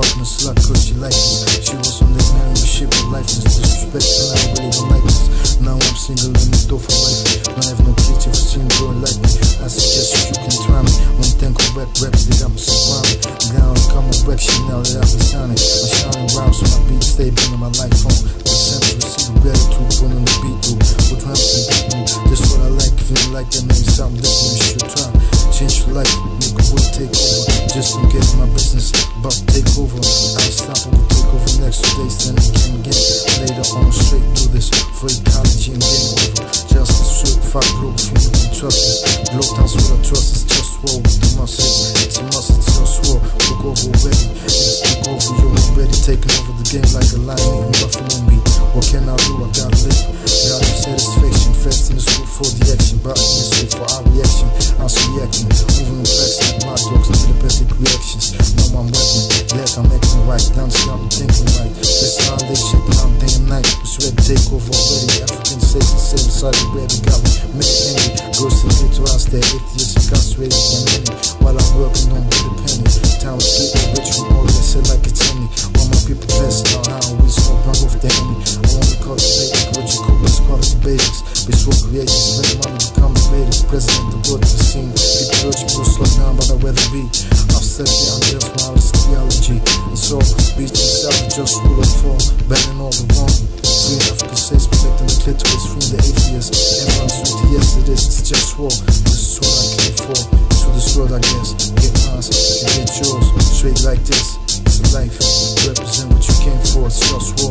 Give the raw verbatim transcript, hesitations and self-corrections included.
fucking a slut cause she liked me. She was on that marrying shit with lifeless disrespect, and I really don't like this. Now I'm single and the door for life. Don't have no kids if you see me growing like me. I suggest you can try me. One thing on rap rap that I'm surrounded. Now I'm coming back shit now that I've been sounding. I'm shining rhymes so my beat stay in my life phone. The sense receive gratitude put on the beat through. With rhymes and beat that's what I like. If you don't like that, maybe something different you should try. Change your life, nigga will take over. Just don't get my business about to take over. I'll stop and we'll take over next two days, then again again. Later on straight do this for ecology and game over. Justice certified broke from you can trust this. Blow down what I trust is just roll with the muscles. It's a must, it's just swore. Took over already, let's take over, you're already taking over the game like a lion eating buffalo meat. What can I do? I gotta live. Gotta have satisfaction, fast in the school for the action. But in the street for our reaction, I was reacting. Moving in flex like my dogs, telepathic reactions. No, I'm rapping, glad I'm acting right. Down to I'm thinking right. This how they shit now day and night. It's ready to take over already. African states and same side of where they got me. Many angry. Girls to get to us there. Atheists incarcerated and many. While I'm working on with a penny. Time is getting rich from all that shit like it's in me. While my people blessing on how we smoke, run off the enemy. I wanna cultivate ecological, let's call it the basics. We swore creators, spend money, become the latest. President, the board, the scene. People urge me to slow down, but I'd rather be. I've said it, I'm just modest theology. And so, beach himself, just rule of four, banning all the wrong. Free African states, protecting the clitoris, freeing the atheists. Everyone's with the yes to this, it's just war. This is what I came for. To this world, I guess. Get mine, you get yours. Straight like this, it's a life. Represent what you came for, it's just war.